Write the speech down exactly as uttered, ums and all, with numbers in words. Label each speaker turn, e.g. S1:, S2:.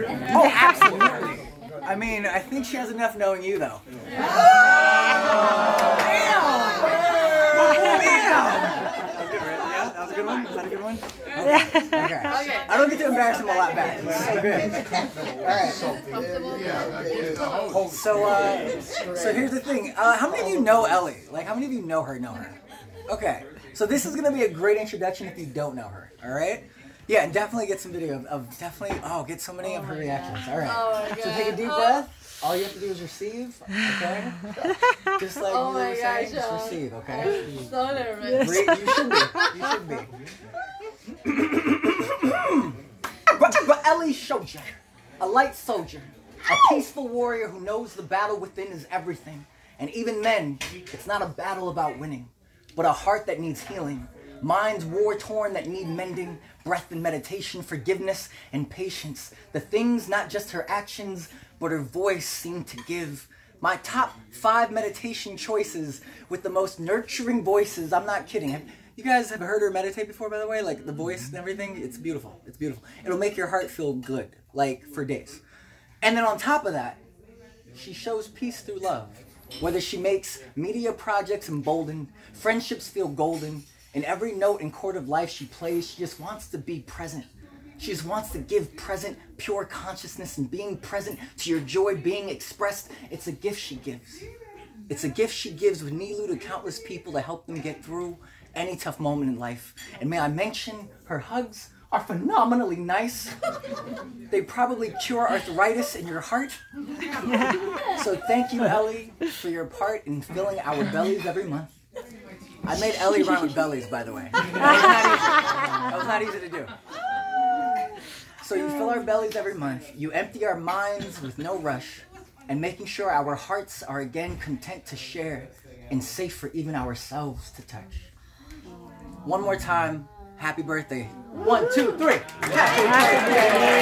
S1: Oh, absolutely. I mean, I think she has enough knowing you, though. Damn! That was a good one? Was that a good one? Okay. Okay. Okay. I don't get to embarrass him a lot back. It's so good. Alright. So, uh, so here's the thing. Uh, how many of you know Ellie? Like, how many of you know her, know her? Okay. So this is going to be a great introduction if you don't know her. Alright? Yeah, definitely get some video of, of definitely, oh, get so many oh of her reactions. All right. Oh so take a deep oh. breath. All you have to do is receive, okay? Just like oh you were saying, just receive, okay?
S2: I'm so nervous.
S1: Breathe. You should be. You should be. but, but Ellie showed you, a light soldier, a peaceful warrior who knows the battle within is everything. And even then, it's not a battle about winning, but a heart that needs healing. Minds war-torn that need mending, breath and meditation, forgiveness and patience. The things, not just her actions, but her voice seem to give. My top five meditation choices with the most nurturing voices. I'm not kidding. Have, you guys have heard her meditate before, by the way? Like the voice and everything? It's beautiful. It's beautiful. It'll make your heart feel good, like for days. And then on top of that, she shows peace through love. Whether she makes media projects emboldened, friendships feel golden, in every note and chord of life she plays, she just wants to be present. She just wants to give present, pure consciousness and being present to your joy being expressed. It's a gift she gives. It's a gift she gives with Nilu to countless people to help them get through any tough moment in life. And may I mention, her hugs are phenomenally nice. They probably cure arthritis in your heart. So thank you, Ellie, for your part in filling our bellies every month. I made Ellie rhyme with bellies, by the way. That was not easy. That was not easy to do. So you fill our bellies every month. You empty our minds with no rush. And making sure our hearts are again content to share and safe for even ourselves to touch. One more time, happy birthday. One, two, three. Happy birthday.